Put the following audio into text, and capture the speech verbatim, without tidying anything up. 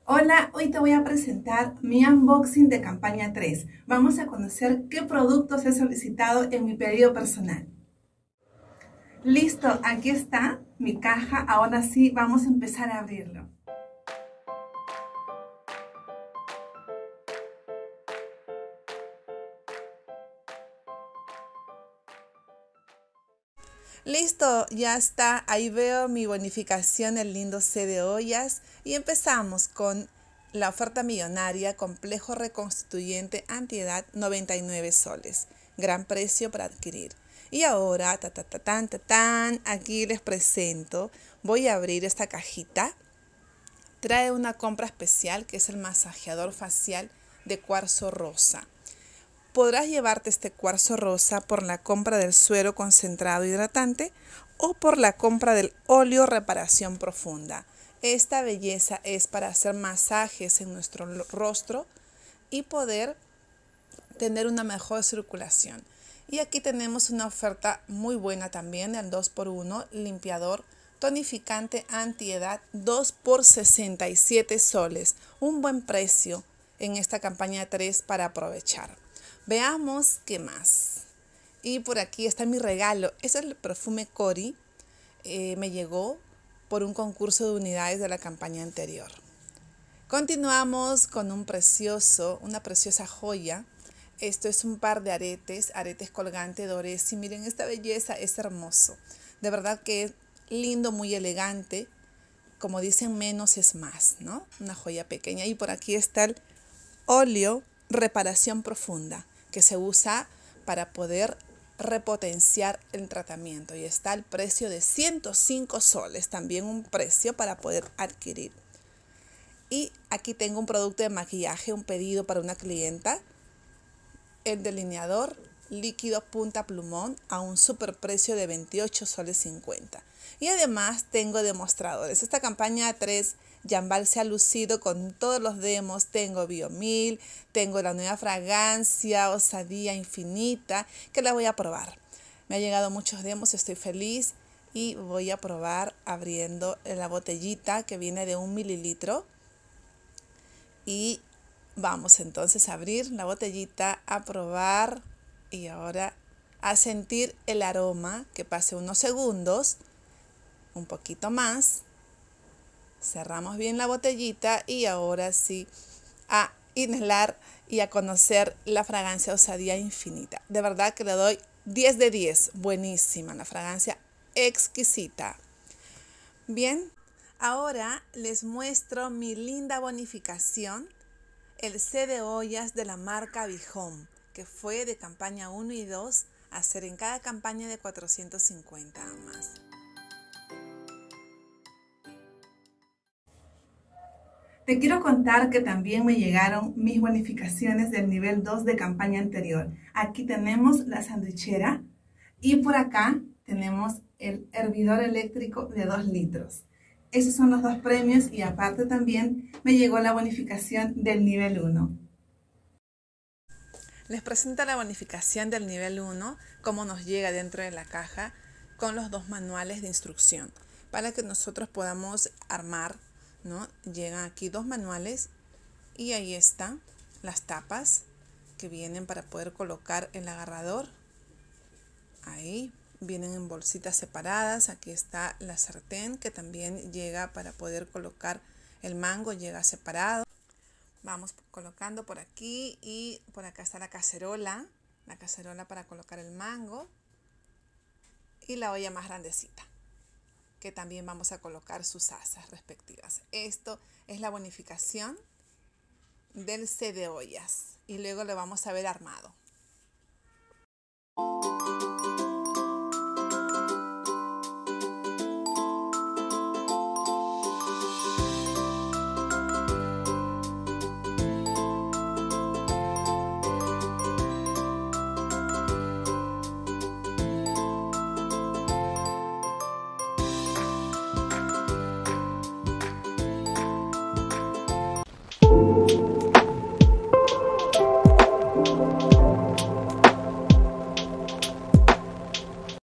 Hola, hoy te voy a presentar mi unboxing de campaña tres. Vamos a conocer qué productos he solicitado en mi pedido personal. Listo, aquí está mi caja. Ahora sí, vamos a empezar a abrirlo. Listo, ya está. Ahí veo mi bonificación, el lindo set de ollas. Y empezamos con la oferta millonaria, complejo reconstituyente antiedad, noventa y nueve soles. Gran precio para adquirir. Y ahora, ta, ta, ta, tan, ta, tan, aquí les presento. Voy a abrir esta cajita. Trae una compra especial que es el masajeador facial de cuarzo rosa. Podrás llevarte este cuarzo rosa por la compra del suero concentrado hidratante o por la compra del óleo reparación profunda. Esta belleza es para hacer masajes en nuestro rostro y poder tener una mejor circulación. Y aquí tenemos una oferta muy buena también, el dos por uno limpiador tonificante antiedad, dos por sesenta y siete soles. Un buen precio en esta campaña tres para aprovechar. Veamos qué más. Y por aquí está mi regalo. Es el perfume Cori. Eh, me llegó por un concurso de unidades de la campaña anterior. Continuamos con un precioso, una preciosa joya. Esto es un par de aretes, aretes colgante Doresi. Miren esta belleza, es hermoso. De verdad que es lindo, muy elegante. Como dicen, menos es más, ¿no? Una joya pequeña. Y por aquí está el óleo reparación profunda, que se usa para poder repotenciar el tratamiento y está al precio de ciento cinco soles, también un precio para poder adquirir. Y aquí tengo un producto de maquillaje, un pedido para una clienta, el delineador líquido punta plumón a un superprecio de veintiocho soles cincuenta. Y además tengo demostradores. Esta campaña tres, Jambal se ha lucido con todos los demos. Tengo Biomil, tengo la nueva fragancia Osadía Infinita, que la voy a probar. Me han llegado muchos demos, estoy feliz y voy a probar abriendo la botellita que viene de un mililitro. Y vamos entonces a abrir la botellita, a probar y ahora a sentir el aroma, que pase unos segundos, un poquito más. Cerramos bien la botellita y ahora sí a inhalar y a conocer la fragancia Osadía Infinita. De verdad que le doy diez de diez. Buenísima, la fragancia exquisita. Bien, ahora les muestro mi linda bonificación, el set de ollas de la marca Bijón, que fue de campaña uno y dos, a hacer en cada campaña de cuatrocientos cincuenta a más. Te quiero contar que también me llegaron mis bonificaciones del nivel dos de campaña anterior. Aquí tenemos la sandwichera y por acá tenemos el hervidor eléctrico de dos litros. Esos son los dos premios y aparte también me llegó la bonificación del nivel uno. Les presento la bonificación del nivel uno, cómo nos llega dentro de la caja con los dos manuales de instrucción para que nosotros podamos armar, ¿no? Llegan aquí dos manuales y ahí están las tapas que vienen para poder colocar el agarrador. Ahí vienen en bolsitas separadas. Aquí está la sartén que también llega para poder colocar el mango, llega separado. Vamos colocando por aquí y por acá está la cacerola, la cacerola para colocar el mango y la olla más grandecita, que también vamos a colocar sus asas respectivas. Esto es la bonificación del set de ollas y luego lo vamos a ver armado.